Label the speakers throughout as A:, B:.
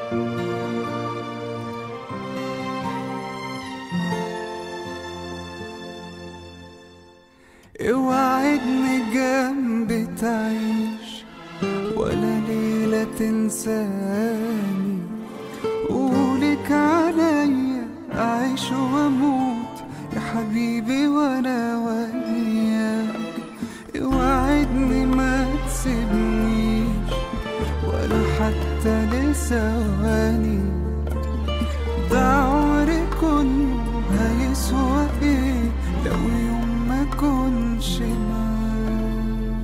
A: اوعدني جنبي تعيش ولا ليلة تنساني، قولك عليا أعيش وأموت يا حبيبي وأنا وياك. اوعدني ما تسيبنيش ولا حتى لثواني، ده عمري كله هيسوى ايه لو يوم ما كنش معاك.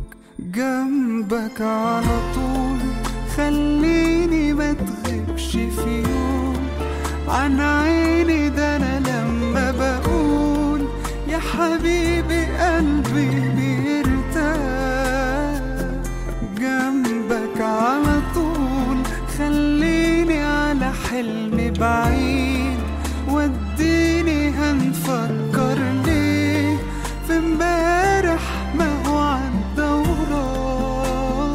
A: جنبك على طول خليني ما تغيبش في يوم عن عيني، ده انا لما بقول يا حبيبي قلبي بيرتاح. جنبك على طول خليني على حلم بعيد، وديني هنفكر ليه في امبارح ما هو عدى وراه.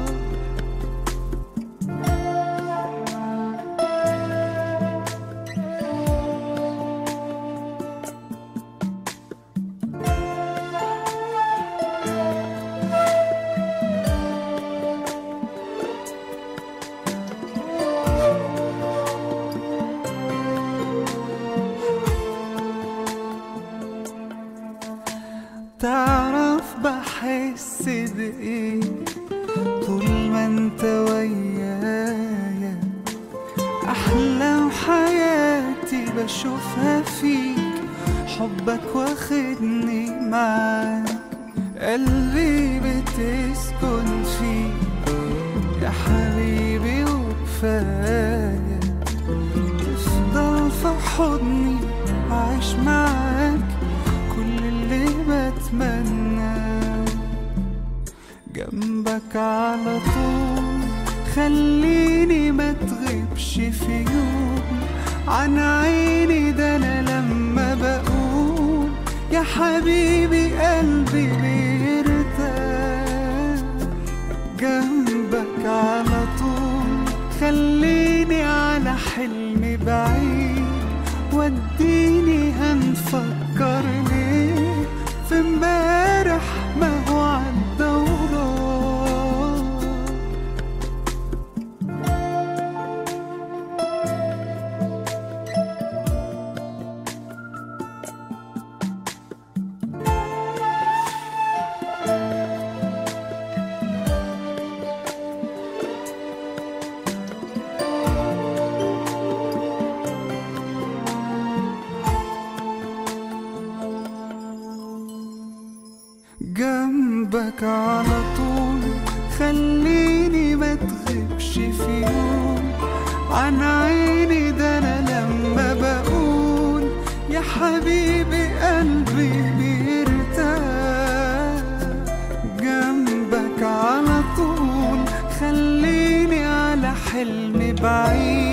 A: تعرف بحس بإيه طول ما انت ويايا، أحلام حياتي بشوفها فيك، حبك واخدني معاك، قلبي بتسكن فيك يا حبيبي وكفاية تفضل في حضني عايش معاك كل اللي بتمناه. جنبك على طول خليني ما تغيبش في يوم عن عيني، ده انا لما بقول يا حبيبي قلبي بيرتاح. جنبك على طول خليني على حلم بعيد، وديني هنفكر ليه في امبارح ما هو عدى وراه. جنبك على طول خليني ما تغيبش في يوم عن عيني، ده انا لما بقول يا حبيبي قلبي بيرتاح. جنبك على طول خليني على حلم بعيد،